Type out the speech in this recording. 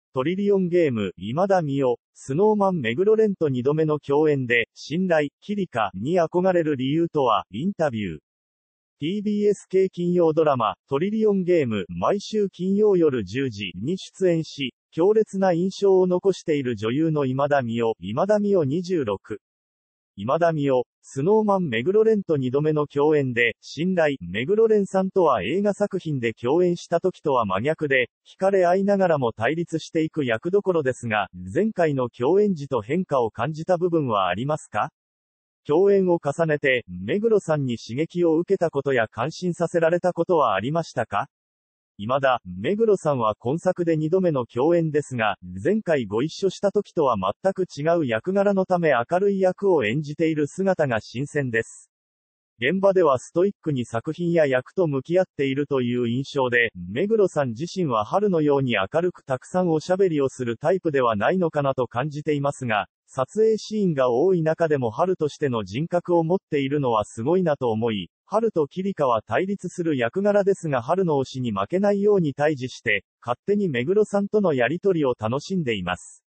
トリリオンゲーム、今田美桜、スノーマン目黒蓮と2度目の共演で、信頼、キリカに憧れる理由とは、インタビュー。TBS 系金曜ドラマ、トリリオンゲーム、毎週金曜夜10時に出演し、強烈な印象を残している女優の今田美桜26。今田美桜、スノーマン目黒蓮と2度目の共演で、信頼、目黒蓮さんとは映画作品で共演した時とは真逆で、惹かれ合いながらも対立していく役どころですが、前回の共演時と変化を感じた部分はありますか？共演を重ねて、目黒さんに刺激を受けたことや感心させられたことはありましたか？今田、目黒さんは今作で2度目の共演ですが、前回ご一緒した時とは全く違う役柄のため明るい役を演じている姿が新鮮です。現場ではストイックに作品や役と向き合っているという印象で、目黒さん自身は春のように明るくたくさんおしゃべりをするタイプではないのかなと感じていますが、撮影シーンが多い中でも春としての人格を持っているのはすごいなと思い、春とキリカは対立する役柄ですが春の推しに負けないように対峙して、勝手に目黒さんとのやりとりを楽しんでいます。